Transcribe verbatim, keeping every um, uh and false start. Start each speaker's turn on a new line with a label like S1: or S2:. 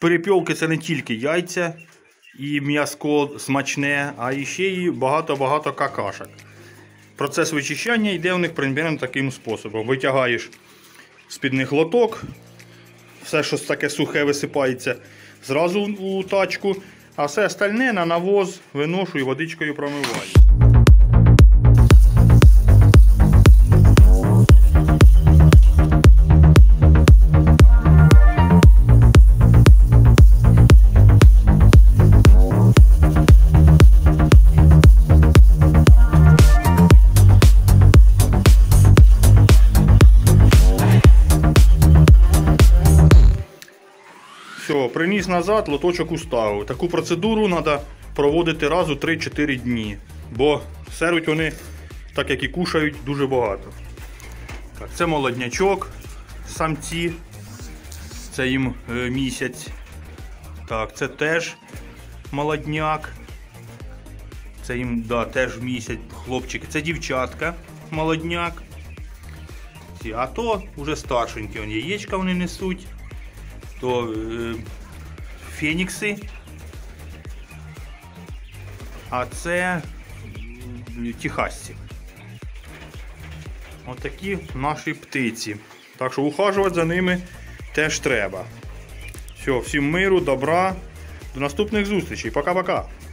S1: перепілки це не тільки яйця і м'яско смачне, а і ще й багато-багато какашок. Процес вичищання йде у них примірно таким способом. Витягаєш з-під них лоток, все, що таке сухе висипається, зразу у тачку, а все остальне на навоз виношу і водичкою промиваю. Все, приніс назад, лоточок уставив. Таку процедуру треба проводити раз у три-чотири дні. Бо серуть вони, так як і кушають, дуже багато. Так, це молоднячок, самці. Це їм е, місяць. Так, це теж молодняк. Це їм, да, теж місяць, хлопчики. Це дівчатка, молодняк. А то вже старшенькі, вон, яєчка вони несуть. То е, фенікси, а це е, техасці. Отакі наші птиці. Так що ухажувати за ними теж треба. Все, всім миру, добра, до наступних зустрічей. Пока-пока.